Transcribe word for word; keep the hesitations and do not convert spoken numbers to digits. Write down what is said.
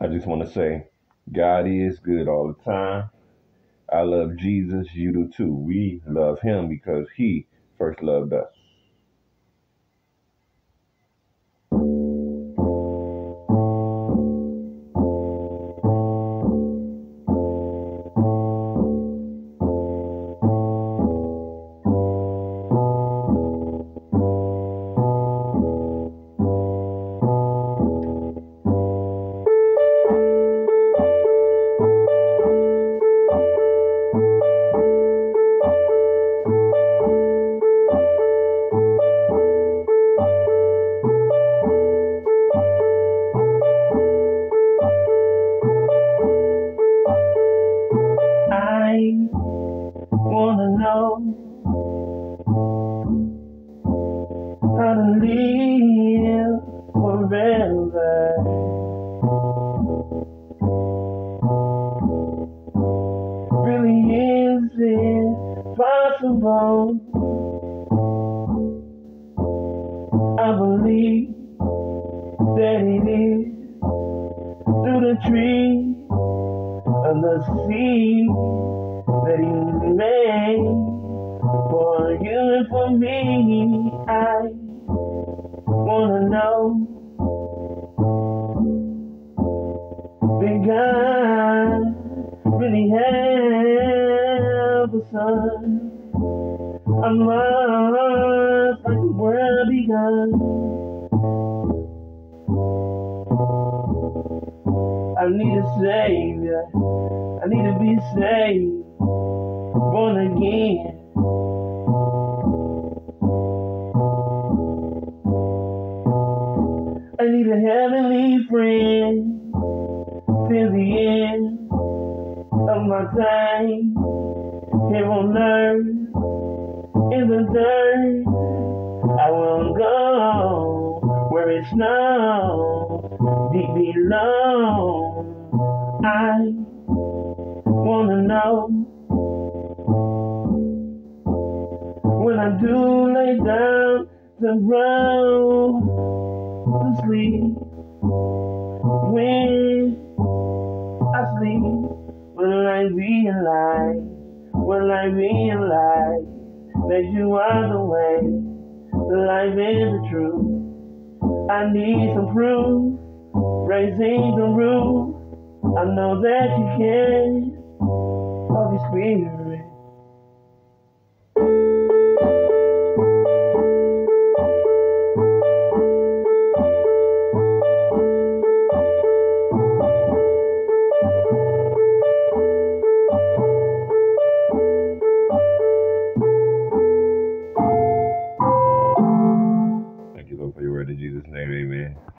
I just want to say, God is good all the time. I love Jesus. You do too. We love him because he first loved us. I wanna know how to live forever. Really, is it possible? I believe that it is through the tree of the sea that he made for you and for me. I wanna know that God really have a son. I'm lost like the world begun. I need a savior. I need to be saved, born again. I need a heavenly friend till the end of my time here on earth. In the dirt, I will go where it's snow deep below. I wanna know when I do lay down to roll to sleep. When I sleep, will I realize, will I realize that you are the way, the life and the truth. I need some proof, raising the roof. I know that you can, Holy Spirit. Thank you, Lord, for your word in Jesus' name, amen.